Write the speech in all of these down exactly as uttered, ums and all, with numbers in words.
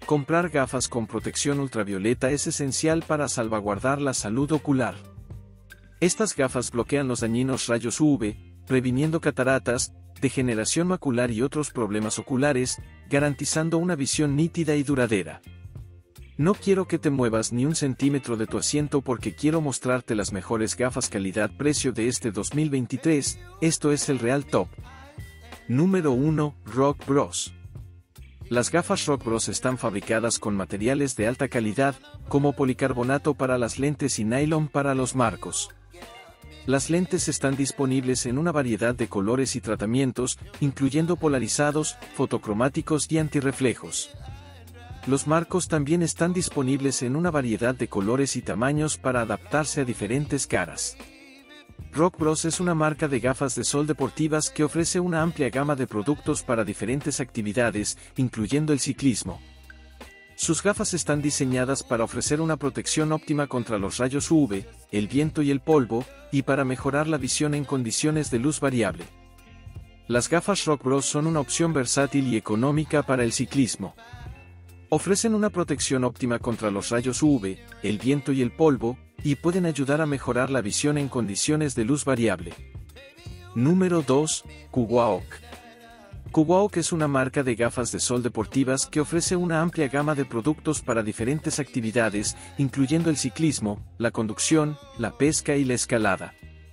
Comprar gafas con protección ultravioleta es esencial para salvaguardar la salud ocular. Estas gafas bloquean los dañinos rayos U V, previniendo cataratas, degeneración macular y otros problemas oculares, garantizando una visión nítida y duradera. No quiero que te muevas ni un centímetro de tu asiento porque quiero mostrarte las mejores gafas calidad-precio de este dos mil veintitrés, esto es el Real Top. Número uno. Rock Bros. Las gafas Rock Bros están fabricadas con materiales de alta calidad, como policarbonato para las lentes y nylon para los marcos. Las lentes están disponibles en una variedad de colores y tratamientos, incluyendo polarizados, fotocromáticos y antirreflejos. Los marcos también están disponibles en una variedad de colores y tamaños para adaptarse a diferentes caras. Rock Bros es una marca de gafas de sol deportivas que ofrece una amplia gama de productos para diferentes actividades, incluyendo el ciclismo. Sus gafas están diseñadas para ofrecer una protección óptima contra los rayos U V, el viento y el polvo, y para mejorar la visión en condiciones de luz variable. Las gafas Rock Bros son una opción versátil y económica para el ciclismo. Ofrecen una protección óptima contra los rayos U V, el viento y el polvo, y pueden ayudar a mejorar la visión en condiciones de luz variable. Número dos. Kuwaok. Kuwaok es una marca de gafas de sol deportivas que ofrece una amplia gama de productos para diferentes actividades, incluyendo el ciclismo, la conducción, la pesca y la escalada.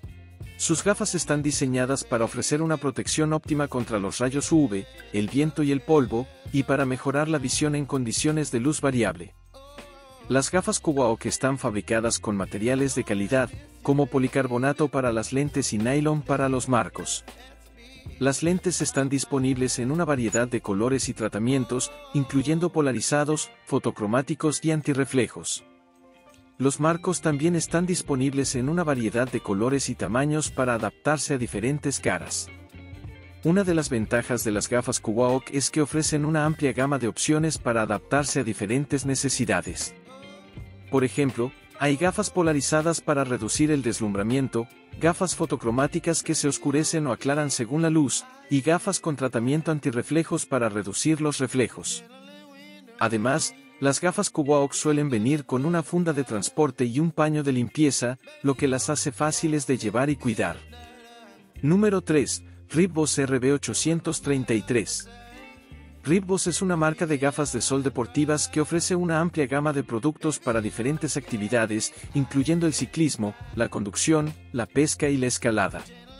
Sus gafas están diseñadas para ofrecer una protección óptima contra los rayos U V, el viento y el polvo, y para mejorar la visión en condiciones de luz variable. Las gafas Kuwaok están fabricadas con materiales de calidad, como policarbonato para las lentes y nylon para los marcos. Las lentes están disponibles en una variedad de colores y tratamientos, incluyendo polarizados, fotocromáticos y antirreflejos. Los marcos también están disponibles en una variedad de colores y tamaños para adaptarse a diferentes caras. Una de las ventajas de las gafas Kuwaok es que ofrecen una amplia gama de opciones para adaptarse a diferentes necesidades. Por ejemplo, hay gafas polarizadas para reducir el deslumbramiento, gafas fotocromáticas que se oscurecen o aclaran según la luz, y gafas con tratamiento antirreflejos para reducir los reflejos. Además, las gafas Kuwaok suelen venir con una funda de transporte y un paño de limpieza, lo que las hace fáciles de llevar y cuidar. Número tres. Ripbos R B ochocientos treinta y tres. Ripbos es una marca de gafas de sol deportivas que ofrece una amplia gama de productos para diferentes actividades, incluyendo el ciclismo, la conducción, la pesca y la escalada.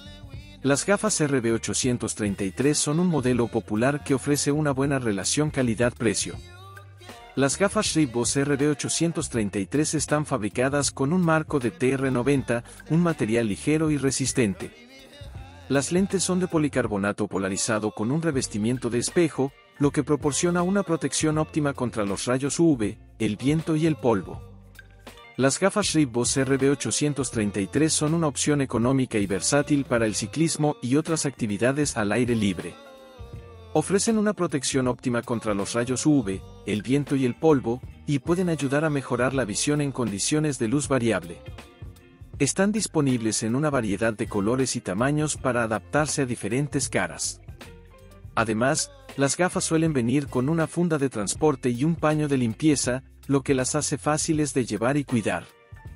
Las gafas R B ochocientos treinta y tres son un modelo popular que ofrece una buena relación calidad-precio. Las gafas Ripbos R B ochocientos treinta y tres están fabricadas con un marco de T R noventa, un material ligero y resistente. Las lentes son de policarbonato polarizado con un revestimiento de espejo, lo que proporciona una protección óptima contra los rayos U V, el viento y el polvo. Las gafas Ripbos R B ochocientos treinta y tres son una opción económica y versátil para el ciclismo y otras actividades al aire libre. Ofrecen una protección óptima contra los rayos U V, el viento y el polvo, y pueden ayudar a mejorar la visión en condiciones de luz variable. Están disponibles en una variedad de colores y tamaños para adaptarse a diferentes caras. Además, las gafas suelen venir con una funda de transporte y un paño de limpieza, lo que las hace fáciles de llevar y cuidar.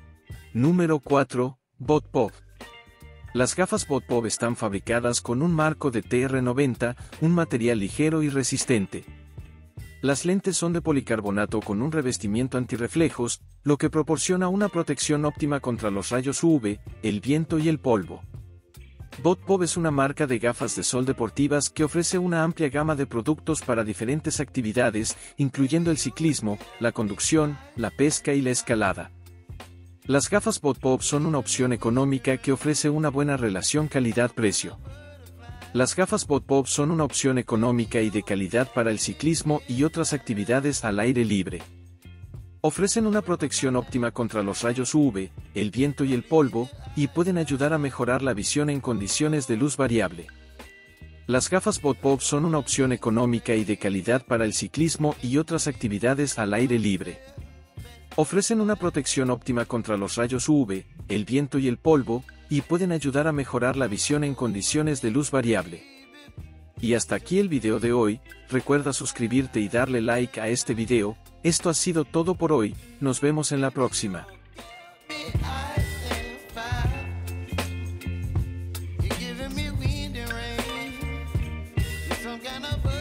Número cuatro. Botpop. Las gafas Botpop están fabricadas con un marco de T R noventa, un material ligero y resistente. Las lentes son de policarbonato con un revestimiento antirreflejos, lo que proporciona una protección óptima contra los rayos U V, el viento y el polvo. Botpop es una marca de gafas de sol deportivas que ofrece una amplia gama de productos para diferentes actividades, incluyendo el ciclismo, la conducción, la pesca y la escalada. Las gafas Botpop son una opción económica que ofrece una buena relación calidad-precio. Las gafas Botpop son una opción económica y de calidad para el ciclismo y otras actividades al aire libre. Ofrecen una protección óptima contra los rayos U V, el viento y el polvo, y pueden ayudar a mejorar la visión en condiciones de luz variable. Las gafas Botpop son una opción económica y de calidad para el ciclismo y otras actividades al aire libre. Ofrecen una protección óptima contra los rayos U V, el viento y el polvo, y pueden ayudar a mejorar la visión en condiciones de luz variable. Y hasta aquí el video de hoy, recuerda suscribirte y darle like a este video. Esto ha sido todo por hoy, nos vemos en la próxima. Some kind of